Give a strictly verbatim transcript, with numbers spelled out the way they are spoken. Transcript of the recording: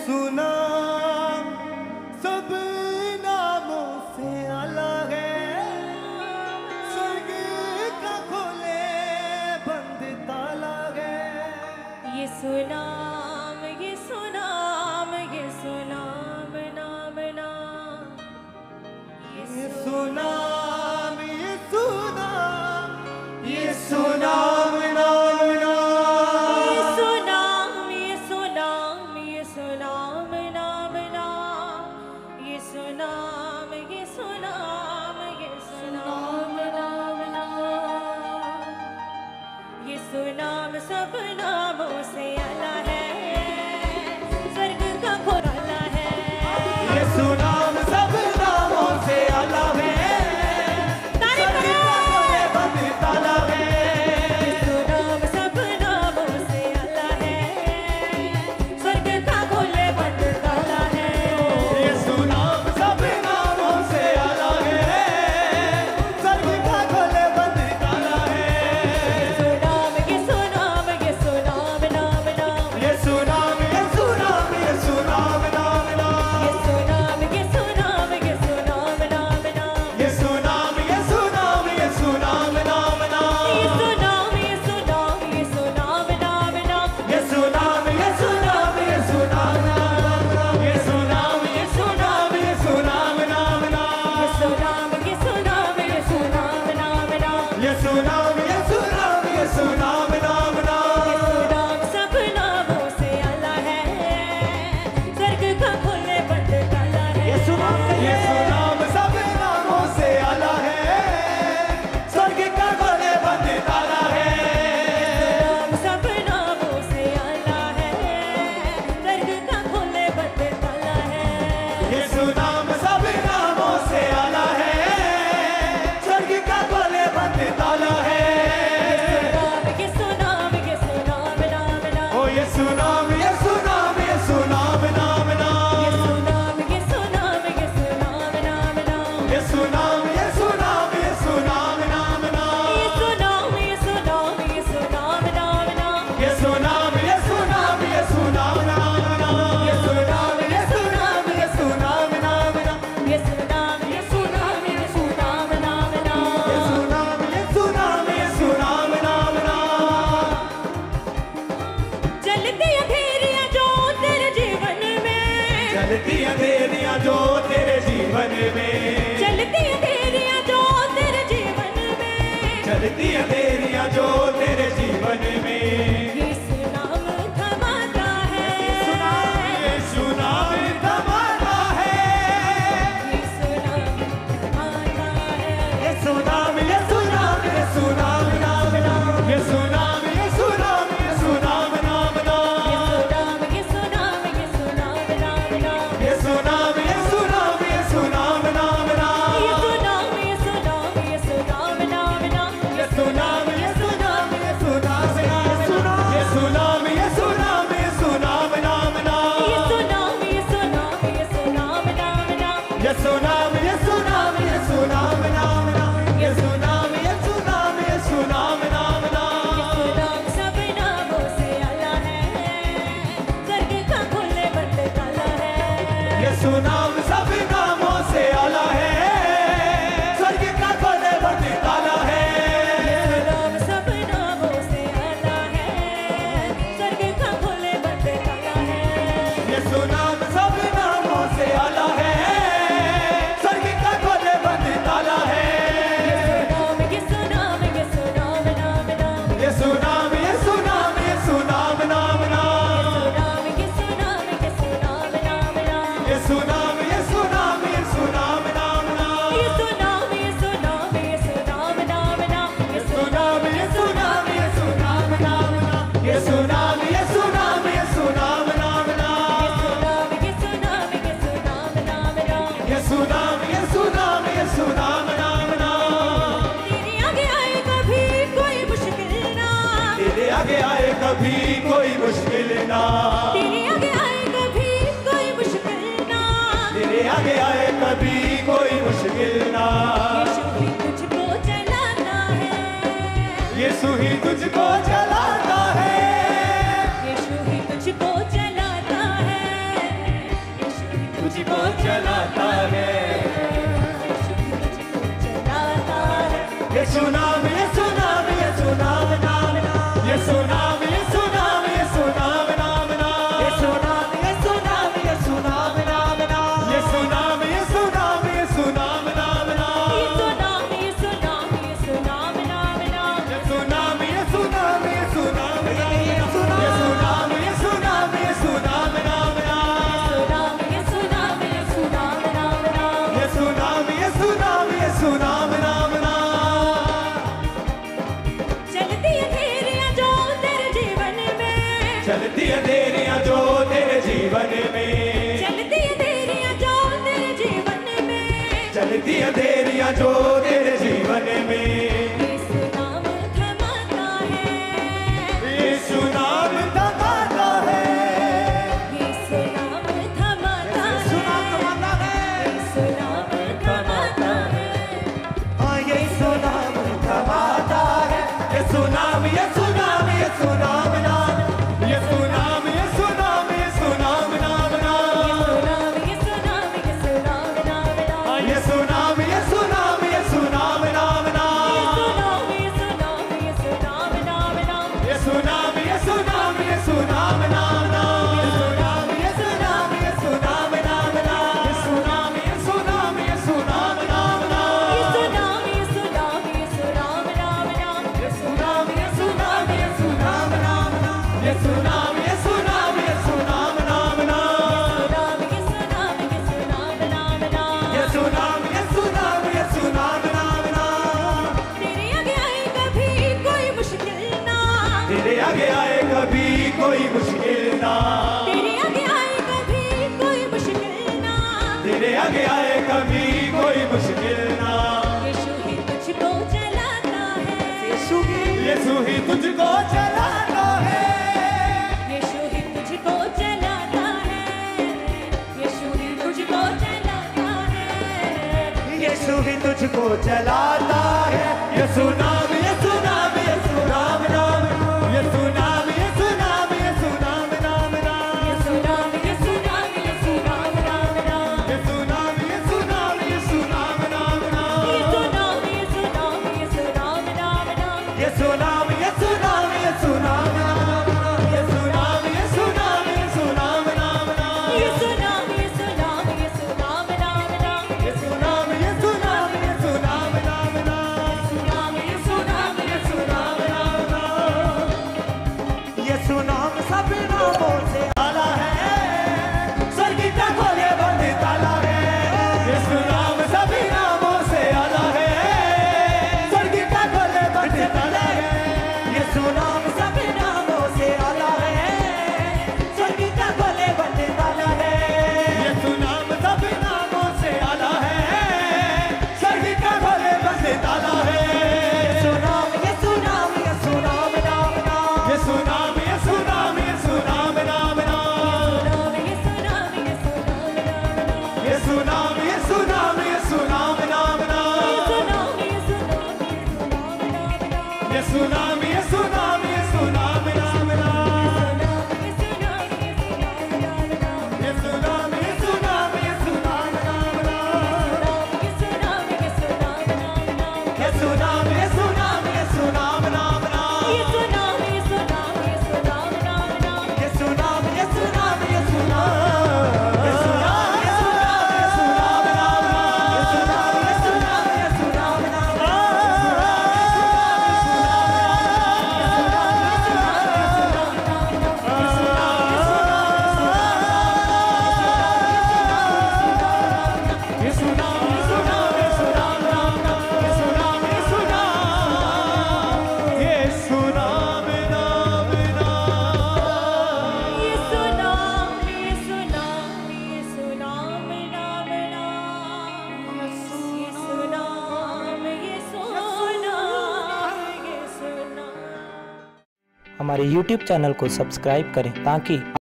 नाम सब नामों से अलग है, स्वर्ग का खोले बंद ताला है। यीशु नाम यीशु नाम यीशु नाम नाम नाम यीशु नाम यीशु नाम यीशु नाम नाम नाम यीशु नाम यीशु नाम यीशु नाम नाम नाम यीशु नाम यीशु नाम यीशु नाम नाम नाम यीशु नाम सब नामों से अलग है, स्वर्ग का खोला है। यीशु नाम सब नामों से अलग है, स्वर्ग का खोले बंद ताला है। यीशु नाम सब नामों से अलग है, स्वर्ग का खोले बंद ताला है। यीशु नाम सब नामों से अलग है, स्वर्ग का खोले बंद ताला है। यीशु नाम यीशु नाम यीशु नाम नाम नाम यीशु नाम यीशु नाम यीशु नाम नाम नाम यीशु नाम यीशु नाम यीशु नाम नाम नाम यीशु नाम यीशु नाम यीशु नाम नाम नाम यीशु नाम यीशु नाम यीशु नाम नाम नाम यीशु नाम यीशु नाम यीशु नाम नाम नाम यीशु नाम यीशु नाम यीशु नाम नाम नाम यीशु नाम यीशु नाम यीशु नाम नाम नाम यीशु नाम यीशु नाम यीशु नाम नाम नाम यीशु नाम सब नामों से अलग है, स्वर्ग का खोले बंद ताला है। यीशु नाम यीशु नाम सब नामों से अलग है, स्वर्ग का खोले बंद ताला है। नाम सब नामों से अलग है, स्वर्ग का खोले बंद ताला है। यीशु नाम सब नामों से अलग है, स्वर्ग का खोले बंद ताला है। नाम यीशु नाम यीशु नाम नाम नाम ओ यीशु नाम यीशु नाम यीशु नाम नाम नाम यीशु नाम यीशु नाम यीशु नाम नाम नाम यीशु नाम यीशु नाम यीशु नाम नाम नाम यीशु नाम यीशु नाम यीशु नाम नाम नाम यीशु नाम यीशु नाम यीशु नाम नाम नाम यीशु नाम यीशु नाम यीशु नाम नाम नाम यीशु नाम यीशु नाम यीशु नाम नाम नाम यीशु नाम यीशु नाम यीशु नाम नाम नाम चलती अंधेरियां जो तेरे जीवन में चलती अंधेरियां जो तेरे जीवन में चलती अंधेरियां जो तेरे जीवन में चलती अंधेरियां जो तेरे जीवन में यीशु नाम थमाता है यीशु नाम थमाता है यीशु नाम थमाता है यीशु नाम यीशु नाम यीशु नाम नाम नाम यीशु नाम यीशु नाम यीशु नाम नाम नाम यीशु नाम यीशु नाम यीशु नाम नाम नाम यीशु नाम यीशु नाम यीशु नाम नाम नाम यीशु नाम यीशु नाम यीशु नाम नाम नाम यीशु नाम यीशु नाम यीशु नाम नाम यीशु नाम यीशु नाम यीशु नाम नाम नाम यीशु नाम यीशु नाम यीशु नाम नाम नाम यीशु नाम यीशु नाम यीशु नाम नाम नाम यीशु नाम यीशु नाम यीशु नाम नाम नाम यीशु नाम सब नामों से अलग है, स्वर्ग का खोले बंद ताला है। यीशु नाम सब नामों से अलग है, स्वर्ग का खोले बंद ताला है। यीशु नाम सब नामों से अलग है, स्वर्ग का खोले बंद ताला है। यीशु नाम सब नामों से अलग है, स्वर्ग का खोले बंद ताला है। यीशु नाम यीशु नाम यीशु नाम नाम यीशु नाम यीशु नाम यीशु नाम नाम नाम यीशु नाम यीशु नाम यीशु नाम नाम नाम यीशु नाम यीशु नाम यीशु नाम नाम यीशु नाम यीशु नाम यीशु नाम नाम यीशु नाम यीशु नाम यीशु नाम यीशु नाम यीशु नाम यीशु नाम नाम नाम यीशु नाम यीशु नाम नाम नाम यीशु नाम यीशु नाम यीशु नाम नाम नाम तेरे आगे आए कभी कोई मुश्किल ना तेरे आगे आए कभी कोई मुश्किल ना तेरे आगे आए कभी कोई मुश्किल ना तेरे आगे आए कभी कोई मुश्किल ना यीशु ही तुझको चलाता है यीशु ही तुझको चलाता है यीशु ही तुझको चलाता है है देरियां जो तेरे जीवन में, चलती है देरियां जो तेरे जीवन में, चलती है देरियां जो तेरे जीवन में। यीशु नाम थमाता है, यीशु नाम थमाता है, यीशु नाम थमाता यीशु नाम थमाता है, यीशु नाम थमाता है, हाँ यीशु नाम थमाता है। यीशु नाम यीशु नाम यीशु नाम नाम, यीशु नाम यीशु नाम यीशु नाम नाम नाम, यीशु नाम यीशु नाम नाम नाम, हाँ यीशु नाम यीशु नाम यीशु नाम नाम नाम, यीशु नाम यीशु नाम नाम नाम, यीशु नाम यीशु नाम यीशु नाम नाम नाम, यीशु नाम यीशु नाम यीशु नाम नाम नाम, यीशु नाम यीशु नाम यीशु नाम नाम नाम, यीशु नाम यीशु नाम यीशु नाम नाम नाम, यीशु नाम यीशु नाम यीशु नाम नाम नाम, यीशु नाम यीशु नाम यीशु नाम नाम नाम, नाम यीशु नाम यीशु नाम नाम नाम, यीशु नाम यीशु नाम यीशु नाम नाम नाम। तेरे आगे आए कभी कोई मुश्किल ना, तेरे आगे आए कभी कोई मुश्किल ना, तेरे आगे आए कभी कोई मुश्किल ना, तेरे आगे आए कभी कोई मुश्किल ना। यीशु ही तुझको चलाता है, यीशु ही यीशु ही तुझको चलाता है, यीशु ही तुझको चलाता है, यीशु ही तुझको चलाता है, यीशु ही तुझको चलाता है। यीशु नाम यीशु नाम यीशु नाम नाम, यीशु नाम यीशु नाम यीशु नाम नाम नाम, यीशु नाम यीशु नाम यीशु नाम नाम नाम, यीशु नाम यीशु नाम यीशु नाम नाम नाम, यीशु नाम यीशु नाम यीशु नाम नाम नाम, यीशु नाम यीशु नाम यीशु नाम नाम नाम, यीशु नाम यीशु नाम यीशु नाम नाम नाम, यीशु नाम यीशु नाम यीशु नाम नाम नाम, यीशु नाम यीशु नाम यीशु नाम नाम नाम, नाम यीशु नाम यीशु नाम नाम नाम, यीशु नाम सब नामों से आला है, स्वर्ग का खोले बंद ताला है। यीशु नाम सभी नामों से आला है, स्वर्ग का खोले बंद ताला है। यीशु नाम सभी नामों से आला है, स्वर्ग का खोले बंद ताला है। यीशु नाम सभी नामों से आला है, स्वर्ग का खोले बंद ताला है। यीशु नाम यीशु नाम यीशु नाम नाम नाम, यीशु नाम यीशु नाम यीशु नाम नाम नाम, नाम यीशु नाम यीशु नाम नाम नाम, यीशु नाम यीशु नाम यीशु नाम नाम नाम, यीशु नाम यीशु नाम यीशु नाम नाम नाम, यीशु नाम यीशु नाम यीशु नाम नाम नाम, यीशु नाम यीशु नाम नाम नाम, यीशु नाम यीशु नाम यीशु नाम नाम नाम, यीशु नाम यीशु नाम यीशु नाम नाम नाम, यीशु नाम यीशु नाम यीशु नाम, यीशु नाम यीशु नाम यीशु नाम नाम, यीशु नाम यीशु नाम यीशु नाम नाम, यीशु नाम यीशु नाम यीशु नाम नाम, यीशु नाम यीशु नाम, यीशु नाम नाम नाम, यीशु नाम यीशु नाम यीशु नाम नाम नाम, यीशु नाम यीशु नाम यीशु नाम। हमारे यूट्यूब चैनल को सब्सक्राइब करें ताकि